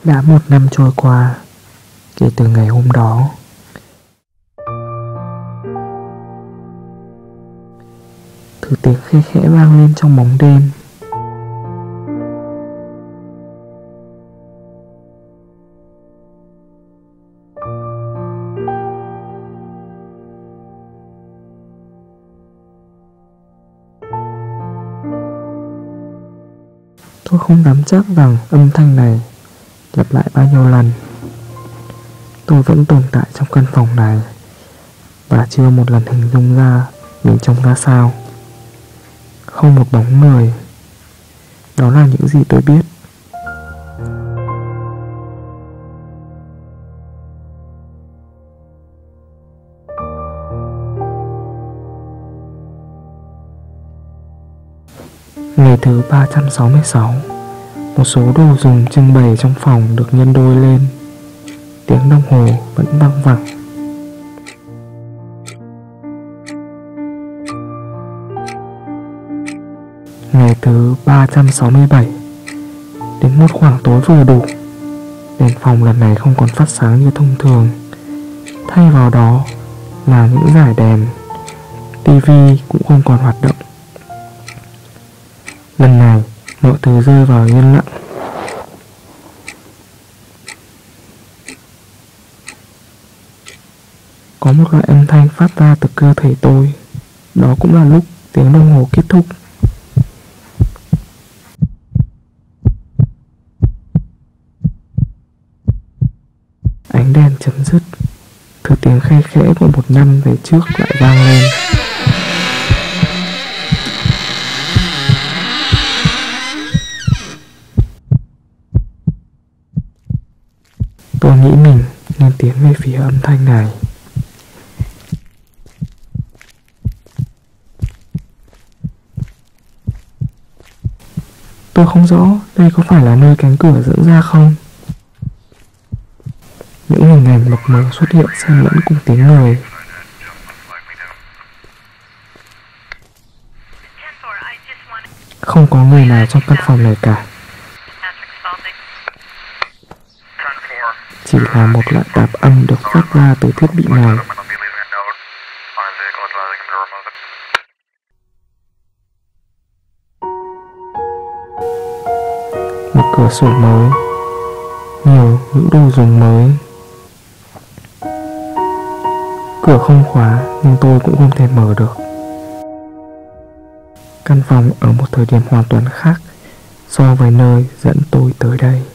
Đã 1 năm trôi qua kể từ ngày hôm đó. Thứ tiếng khe khẽ vang lên trong bóng đêm. Tôi không dám chắc rằng âm thanh này lặp lại bao nhiêu lần. Tôi vẫn tồn tại trong căn phòng này và chưa một lần hình dung ra mình trông ra sao. Không một bóng người. Đó là những gì tôi biết. Ngày thứ 366, một số đồ dùng trưng bày trong phòng được nhân đôi lên. Tiếng đồng hồ vẫn văng vẳng. Ngày thứ 367, đến một khoảng tối vừa đủ, đèn phòng lần này không còn phát sáng như thông thường. Thay vào đó là những dải đèn. Tivi cũng không còn hoạt động. Lần này mọi thứ rơi vào yên lặng. Có một loại âm thanh phát ra từ cơ thể tôi. Đó cũng là lúc tiếng đồng hồ kết thúc. Ánh đèn chấm dứt. Thứ tiếng khe khẽ của 1 năm về trước lại vang lên. Tôi nghĩ mình nên tiến về phía âm thanh này. Tôi không rõ đây có phải là nơi cánh cửa dẫn ra không. Những hình ảnh mập mờ xuất hiện xen lẫn cùng tiếng người. Không có người nào trong căn phòng này cả. Chỉ là một loại tạp âm được phát ra từ thiết bị này. Một cửa sổ mới, nhiều những đồ dùng mới. Cửa không khóa nhưng tôi cũng không thể mở được. Căn phòng ở một thời điểm hoàn toàn khác so với nơi dẫn tôi tới đây.